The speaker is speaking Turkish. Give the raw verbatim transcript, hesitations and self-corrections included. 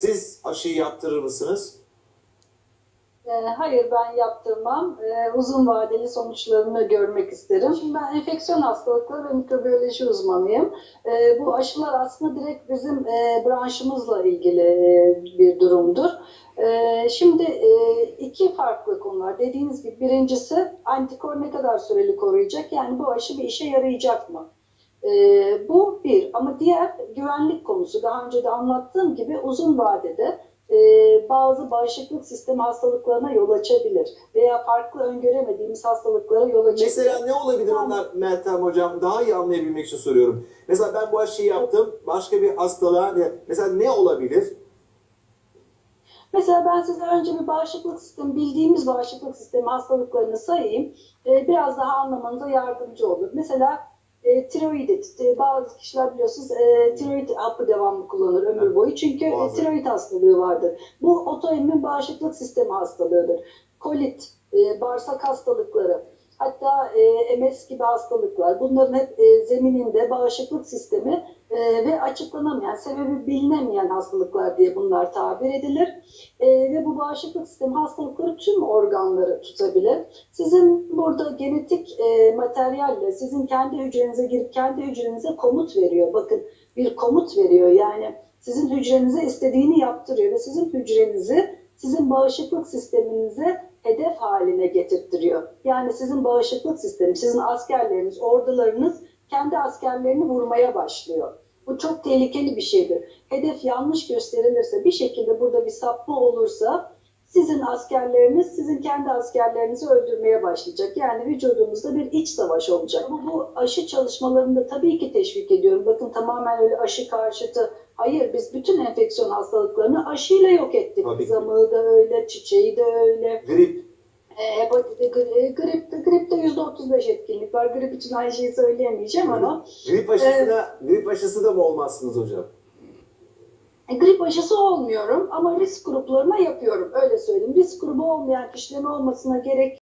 Siz aşıyı yaptırır mısınız? E, Hayır, ben yaptırmam. E, uzun vadeli sonuçlarını görmek isterim. Şimdi ben enfeksiyon hastalıkları ve mikrobiyoloji uzmanıyım. E, bu aşılar aslında direkt bizim e, branşımızla ilgili e, bir durumdur. E, şimdi e, iki farklı konu var. Dediğiniz gibi birincisi antikor ne kadar süreli koruyacak? Yani bu aşı bir işe yarayacak mı? E, bu bir. Ama diğer güvenlik konusu. Daha önce de anlattığım gibi uzun vadede e, bazı bağışıklık sistemi hastalıklarına yol açabilir veya farklı öngöremediğimiz hastalıklara yol açabilir. Mesela ne olabilir onlar Meltem Hocam? Daha iyi anlayabilmek için soruyorum. Mesela ben bu aşıyı yaptım. Başka bir hastalığa mesela ne olabilir? Mesela ben size önce bir bağışıklık sistemi, bildiğimiz bağışıklık sistemi hastalıklarını sayayım. E, biraz daha anlamanıza yardımcı olur. Mesela e, tiroidit. E, bazı kişiler biliyorsunuz e, tiroid hapı devamlı kullanır ömür boyu. Çünkü e, tiroid hastalığı vardır. Bu otoimmün bağışıklık sistemi hastalığıdır. Kolit, e, bağırsak hastalıkları, hatta e, M S gibi hastalıklar. Bunların hep e, zemininde bağışıklık sistemi e, ve açıklanamayan, sebebi bilinemeyen hastalıklar diye bunlar tabir edilir. E, ve bu bağışıklık sistemi hastalıkları tüm organları tutabilir. Sizin burada genetik e, materyalle sizin kendi hücrenize girip kendi hücrenize komut veriyor. Bakın, bir komut veriyor. Yani sizin hücrenize istediğini yaptırıyor ve sizin hücrenizi sizin bağışıklık sisteminize hedef haline getirtiyor. Yani sizin bağışıklık sistemi, sizin askerleriniz, ordularınız kendi askerlerini vurmaya başlıyor. Bu çok tehlikeli bir şeydir. Hedef yanlış gösterilirse, bir şekilde burada bir sapma olursa sizin askerleriniz sizin kendi askerlerinizi öldürmeye başlayacak. Yani vücudunuzda bir iç savaş olacak. Ama bu aşı çalışmalarını da tabii ki teşvik ediyorum. Bakın, tamamen öyle aşı karşıtı. Hayır, biz bütün enfeksiyon hastalıklarını aşıyla yok ettik. Zamığı da öyle, çiçeği de öyle. Grip. E, hepatite, gripte, gripte yüzde otuz beş etkinlik var. Grip için aynı şeyi söyleyemeyeceğim ama. Grip aşısına, e, grip aşısı da mı olmazsınız hocam? E, grip aşısı olmuyorum ama risk gruplarına yapıyorum. Öyle söyleyeyim. Risk grubu olmayan kişilerin olmasına gerek